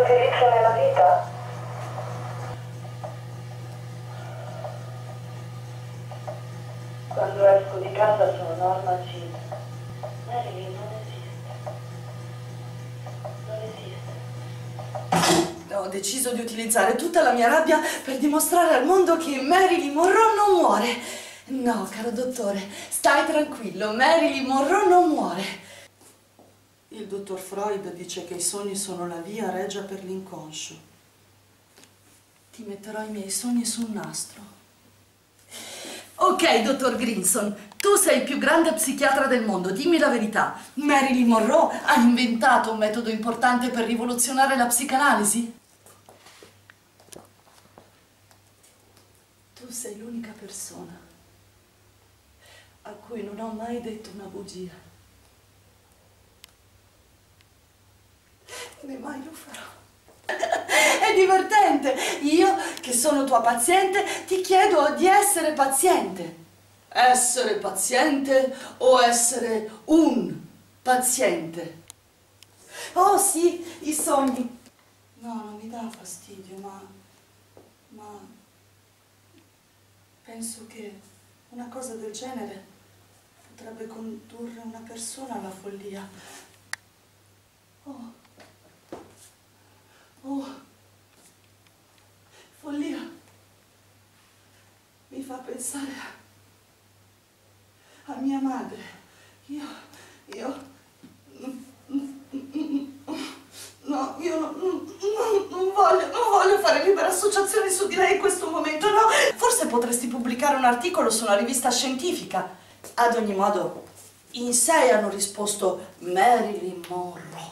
utilizzo nella vita? Quando esco di casa sono Norma Jean. Marilyn non esiste. Non esiste. Ho deciso di utilizzare tutta la mia rabbia per dimostrare al mondo che Marilyn Monroe non muore. No, caro dottore, stai tranquillo, Marilyn Monroe non muore. Il dottor Freud dice che i sogni sono la via regia per l'inconscio. Ti metterò i miei sogni su un nastro. Ok, dottor Grinson, tu sei il più grande psichiatra del mondo, dimmi la verità. Marilyn Monroe ha inventato un metodo importante per rivoluzionare la psicanalisi? Tu sei l'unica persona a cui non ho mai detto una bugia. Né mai lo farò. È divertente. Io, che sono tua paziente, ti chiedo di essere paziente. Essere paziente o essere un paziente? Oh sì, i sogni. No, non mi dà fastidio, ma penso che una cosa del genere potrebbe condurre una persona alla follia. Oh, follia. Mi fa pensare a mia madre. No, io non voglio fare libera associazione su di lei in questo momento, no. Forse potresti pubblicare un articolo su una rivista scientifica. Ad ogni modo, in 6 hanno risposto Marilyn Monroe.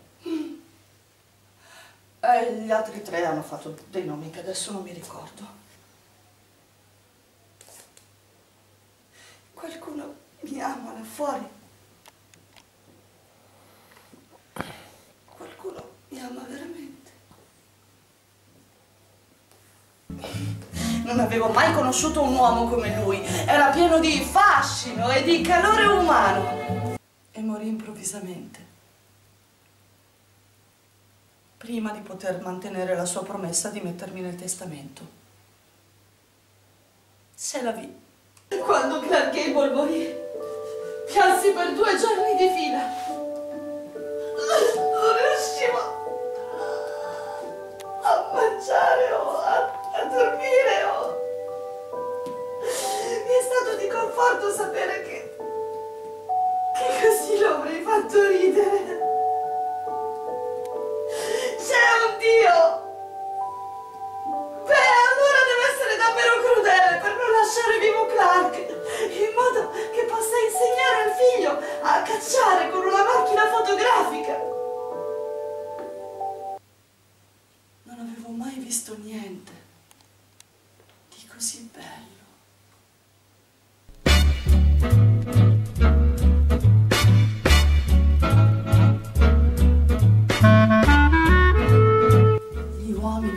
E gli altri 3 hanno fatto dei nomi che adesso non mi ricordo. Qualcuno mi ama là fuori. Qualcuno mi ama veramente. Non avevo mai conosciuto un uomo come lui. Era pieno di fascino e di calore umano. E morì improvvisamente, prima di poter mantenere la sua promessa di mettermi nel testamento. Se la vi. Quando Clark Gable morì, piansi per 2 giorni di fila. Non riuscivo a mangiare o a dormire mi è stato di conforto sapere che così lo avrei fatto ridere. C'è un Dio! Beh, allora deve essere davvero crudele per non lasciare vivo Clark, in modo che possa insegnare al figlio a cacciare con una macchina fotografica. Non avevo mai visto niente di così bello. Gli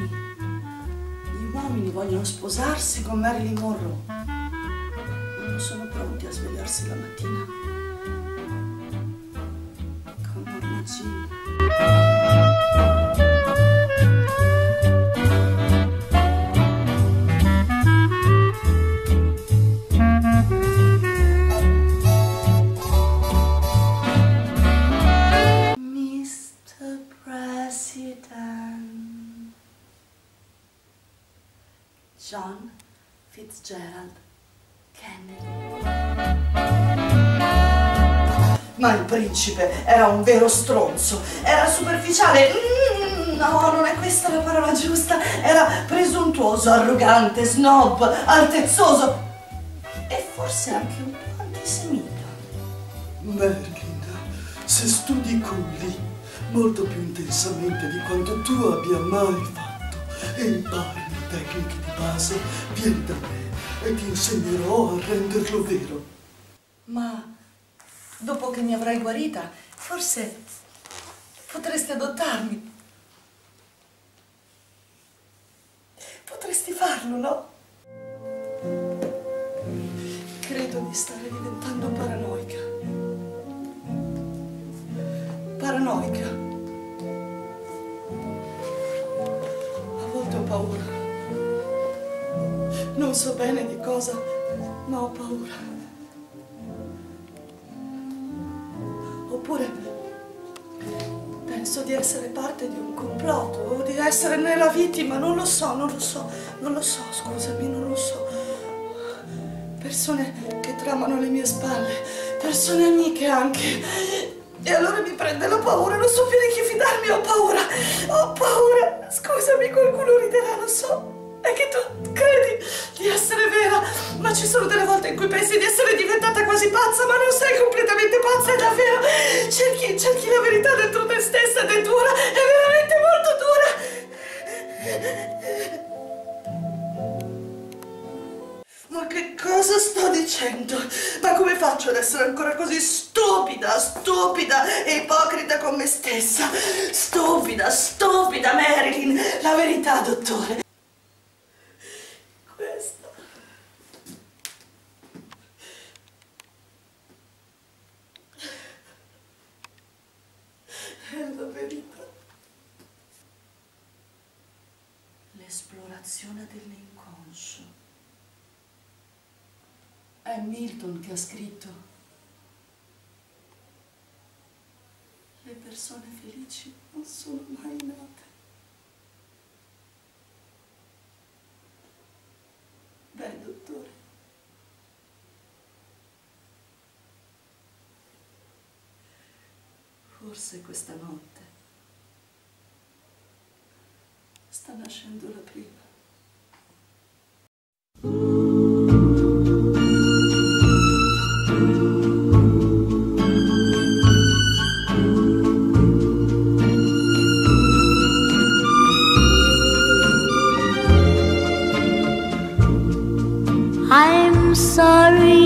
uomini vogliono sposarsi con Marilyn Monroe, ma non sono pronti a svegliarsi la mattina con Norma Jean. John Fitzgerald Kennedy. Ma il principe era un vero stronzo, era superficiale. No, non è questa la parola giusta. Era presuntuoso, arrogante, snob, altezzoso e forse anche un po' antisemita. Marilyn, se studi con Lee molto più intensamente di quanto tu abbia mai fatto e impari le tecniche di base, vieni da me e ti insegnerò a renderlo vero. Ma dopo che mi avrai guarita, forse potresti adottarmi. Potresti farlo, no? Credo di stare diventando paranoica. Paranoica. non so bene di cosa, ma ho paura. Oppure penso di essere parte di un complotto o di essere nella vittima, non lo so, scusami, non lo so. Persone che tramano alle mie spalle, persone amiche anche. E allora mi prende la paura, non so più di chi fidarmi, ho paura. Scusami, qualcuno riderà, lo so. È che tu credi di essere vera, ma ci sono delle volte in cui pensi di essere diventata quasi pazza, ma non sei completamente pazza, è davvero. Cerchi la verità dentro te stessa ed è dura, è veramente molto dura. Ma che cosa sto dicendo? Ma come faccio ad essere ancora così stupida e ipocrita con me stessa? Stupida, Marilyn. La verità, dottore. Questa è la verità. L'esplorazione dell'inconscio. È Milton che ha scritto: le persone felici non sono mai nate. Beh, dottore, forse questa notte sta nascendo la prima. I'm sorry